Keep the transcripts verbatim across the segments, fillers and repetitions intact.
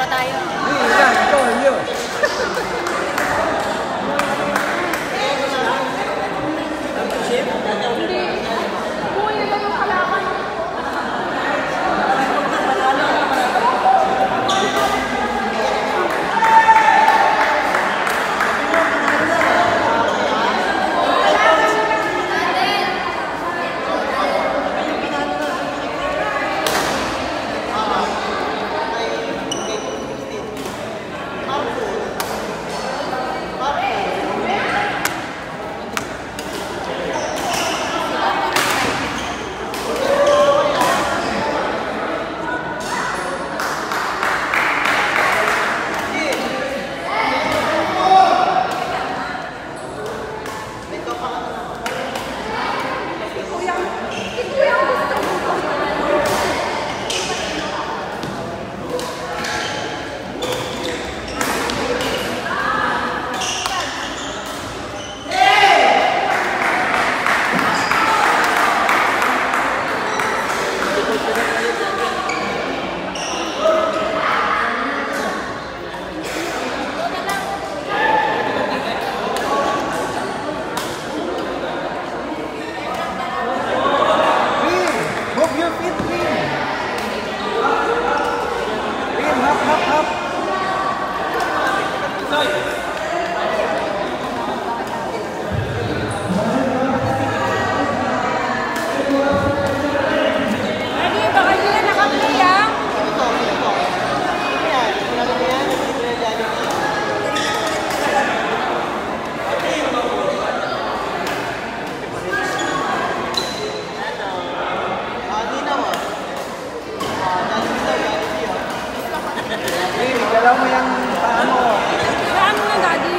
dalawa tayo. Hindi, yan. Ito, yun. Galaw mo yung paa mo. Saan mo na, Daddy?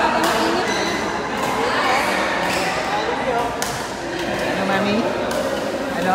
Ano, Mami? Ano?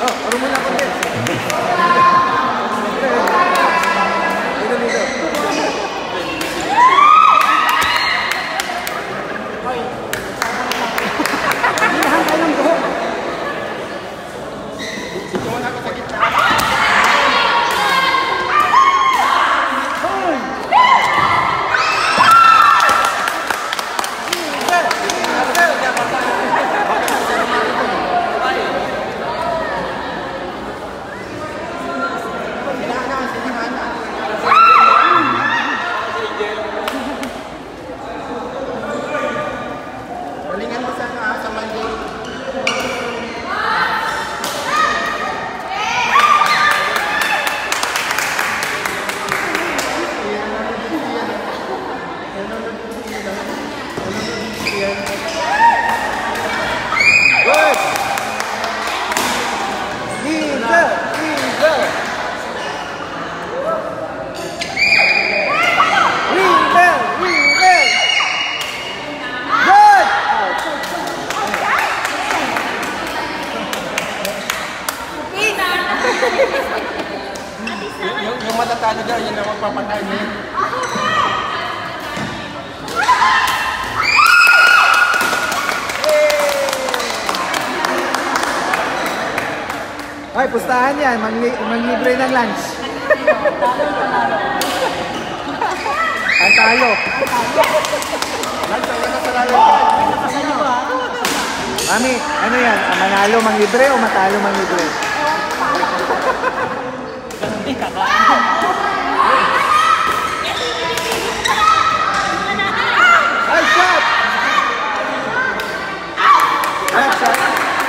Dito, dito. magkano dyan, yun ang magpapatay niya. Ay, pustahan yan. Mangli manglibre ng lunch. Ang talo. Lunch, ang nakasalala yan. Mami, ano yan? Manalo manglibre o matalo manglibre? Hindi kakain. Ay, shot! Ay, shot!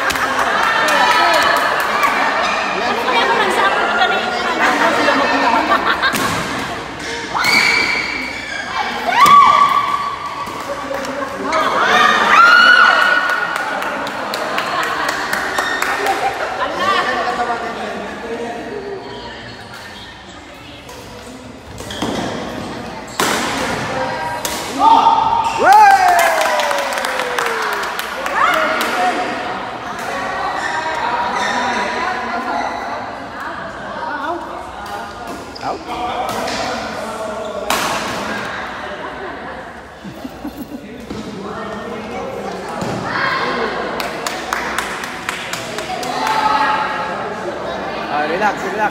Relax, relax.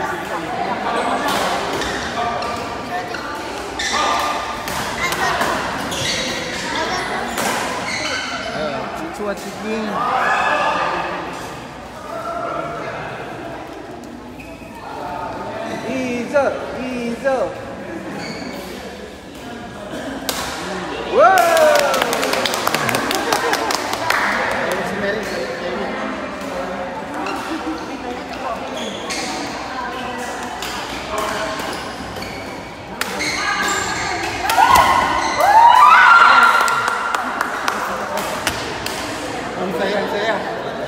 Teach what you mean. Ease up, ease up. Whoa! Ang saya, ang saya.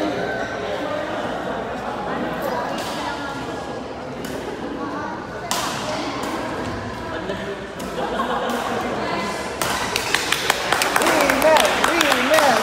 Remel, remel.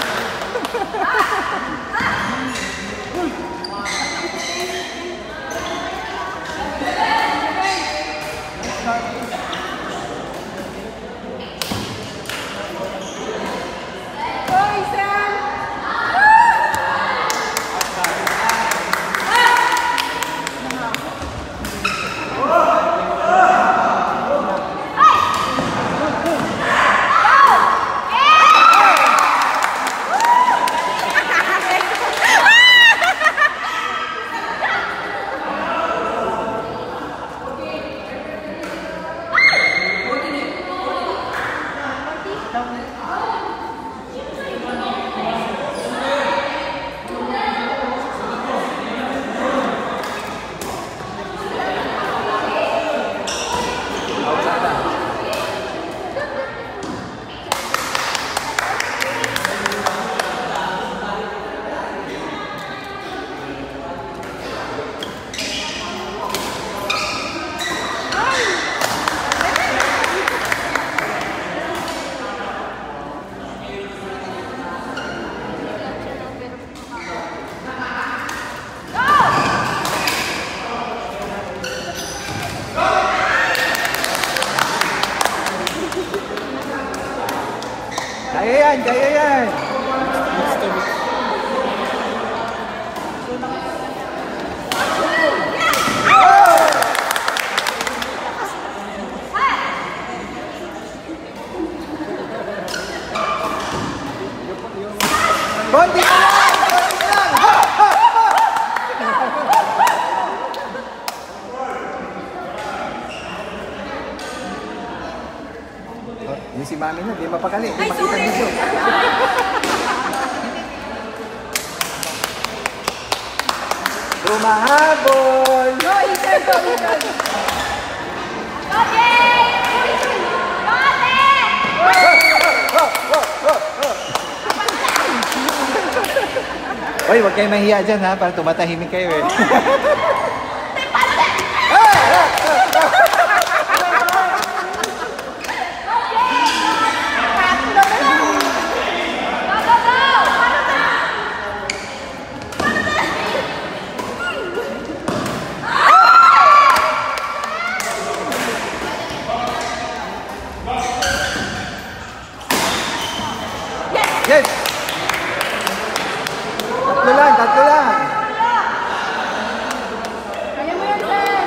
Kaya yan, kaya yan. Konti na lang! Konti na lang! Ha! Ha! Ha! Oh, yung si Mami na, di mapakali, di makita dito. Tumahabol! No, ikan to, ikan. Kote! Hoy, huwag kayo mahiya dyan ha, para tumatahimik kayo eh. Yes! Tatlo lang, tatlo lang. Kaya mo yan, sir.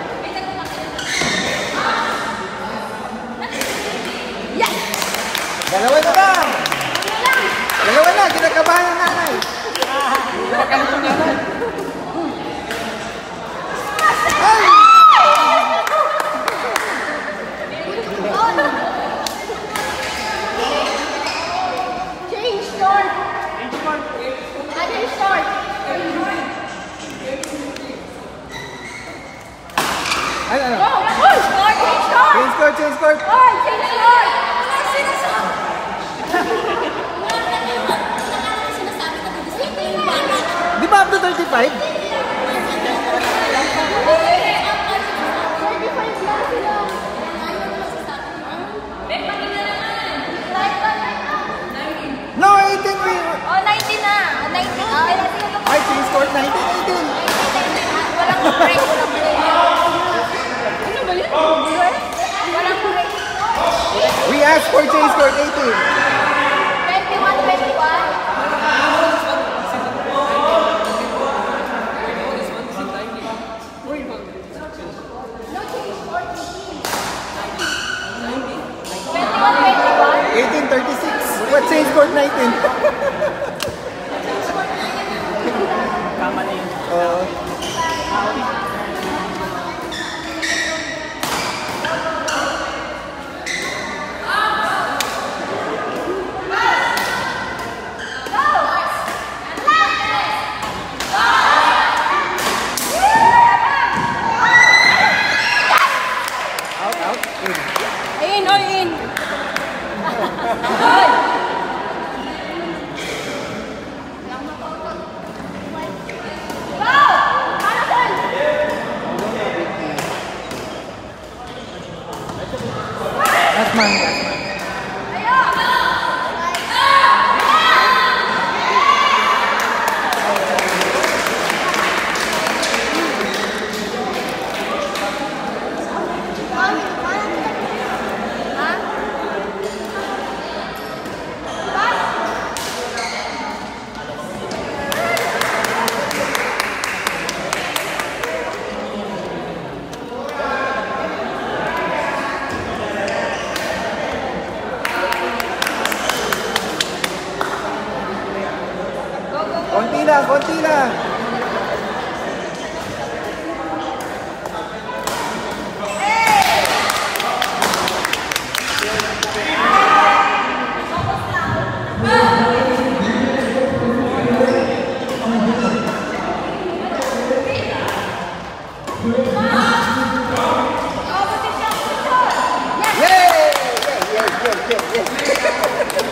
Yes! Dalawa na lang. Dalawa na, kinakabahan ang nanay. Kinakabahan ang nanay. Ay! Change short. Change short. Ano, ano? Go! Change short! Change short! Change score, change score. Oy! Change short! Wala sinasabi. Di ba up to thirty-five? thirty-five lang sila. No, eighteen. We... Oh, nineteen na. Oh, nineteen. Oh, Ay, change score, nineteen, eighteen. walang break, walang break. Ano ba yun? Walang break. We asked for change score, eighteen. twenty-one, twenty-one. No change for twenty-one, twenty-one. eighteen, thirty-six. What change score, nineteen? Kamali. Oo. Out, out, in. In or in? Last man, last man. Konti lang, konti lang. Yay! Yes, yes, yes, yes, yes.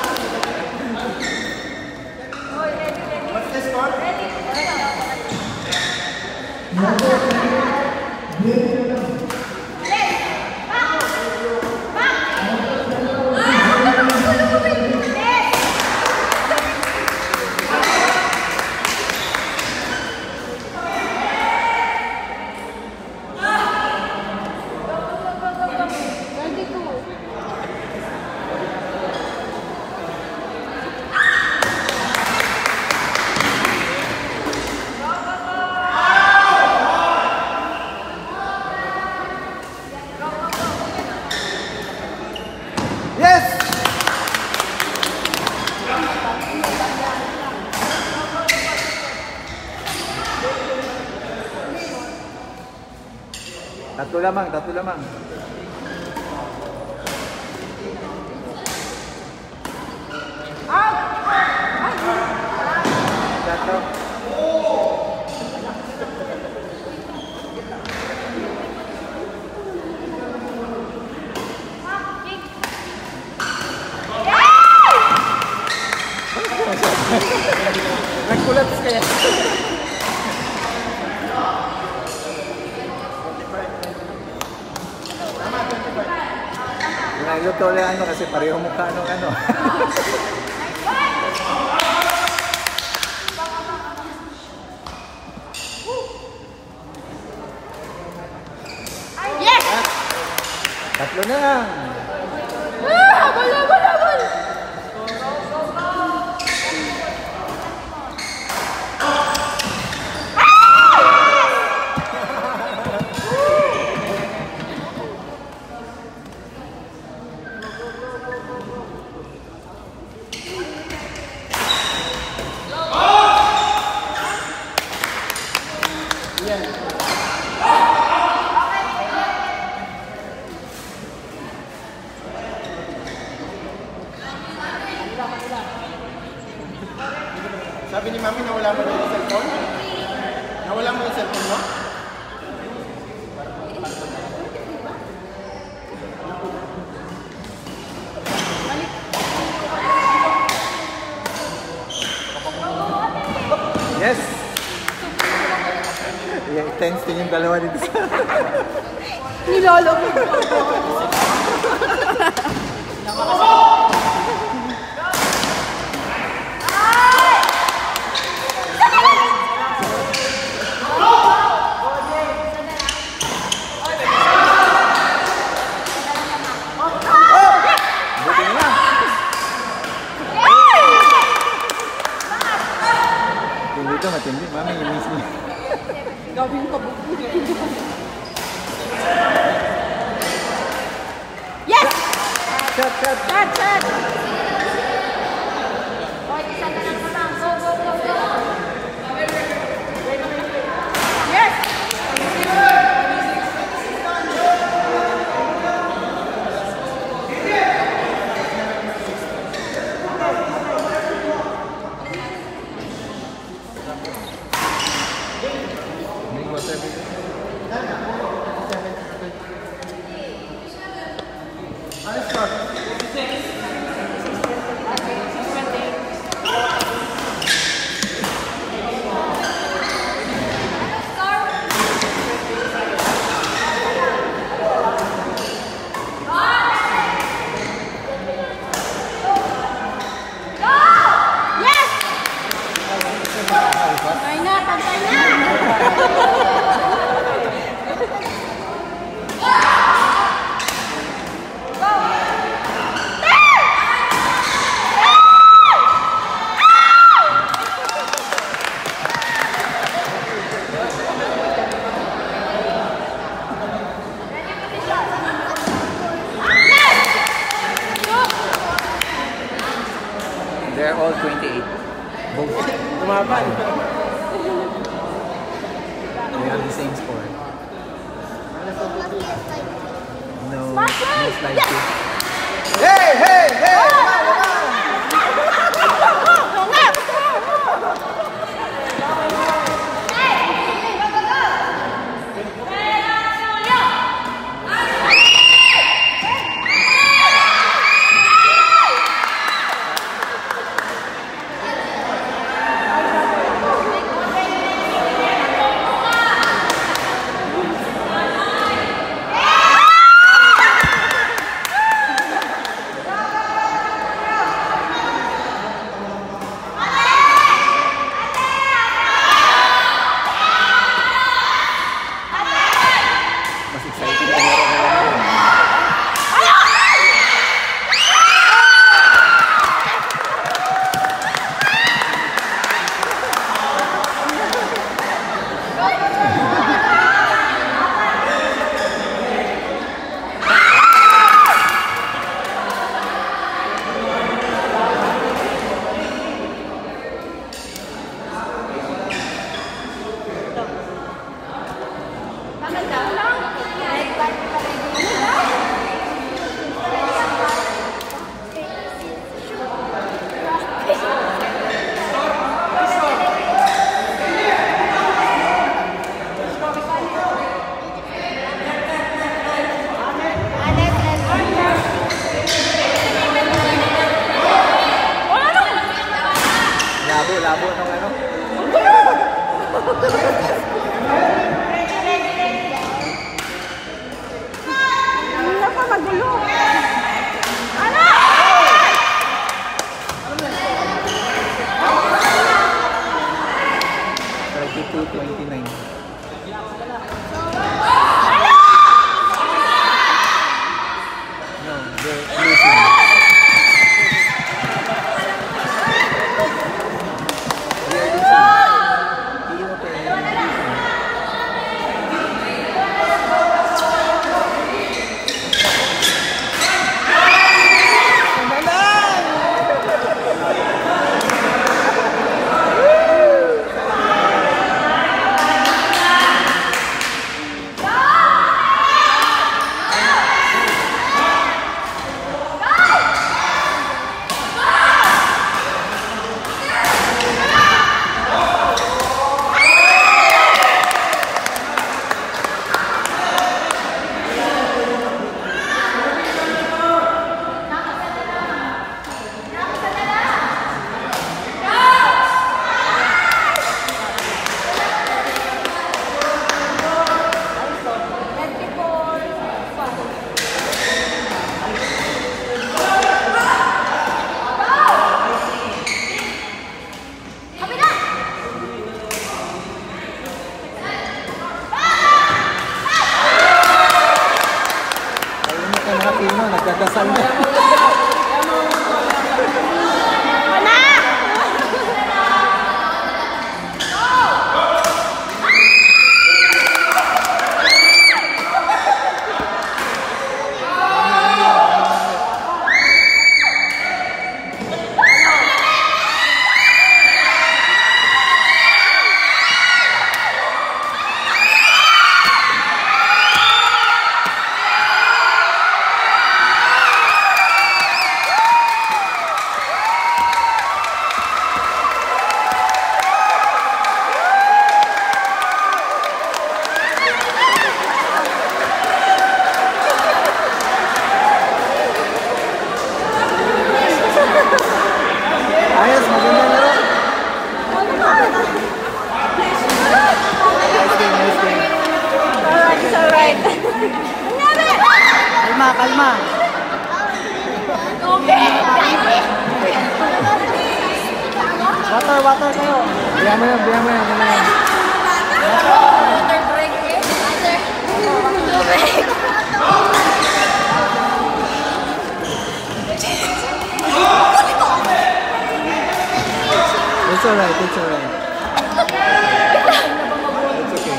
What's the score? Yes! Tatlo lamang, tatlo lamang. Tatlo. Nag-collapse kaya. Luto ulit ano kasi pareho mukha nung ano. Yes! Tatlo na lang. Ah! Habol, habol, habol! Sabi ni Mami, nawala mo na yung cellphone? Nawala mo yung cellphone mo? Yes! Yeah, thanks to yung dalawa dito sa... Nilolo ko. Dito matindi, Mami, i-miss me. Gawin ko buko. Yes! Shot, shot! Shot, shot! Oy, isa na lang naman. Go, go, go, go. Yes! They're all twenty-eight. Both. Tumapan. They have the same score. No, no slide kick. Hey, hey, hey! Labo ng ano? Wala pa magulo. Ano? thirty-two twenty-nine. No, they're losing. They're losing. ka nakatino, nagdadasal na. Wala! Ayos, maganda laro. Nice game, nice game. Alright, it's alright. Kalma, kalma. Tubig! Water, water kayo. Biya mo yan, biya mo yan. biya mo yan. Water break eh. Tubig! It's alright, it's alright. It's okay.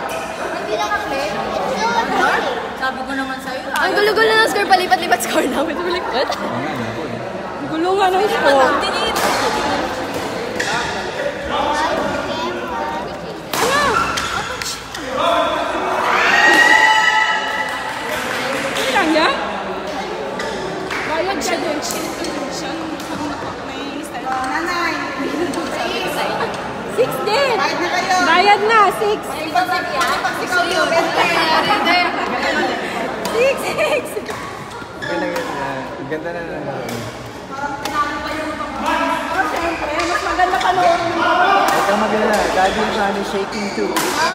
Sabi ko naman sa'yo. Ang gulo-gulo ng score, palipat-lipat score namin. Balikat. Gulo nga ng score. Ano lang yan? Bayad siya doon. Six din! Bayad na kayo! Bayad na! Six! Six! Six! Okay lang yun. ah, Ganda na lang. Siyempre, mas maganda panoorin mo. Huwag kang mag-alala. Daddy is shaking too.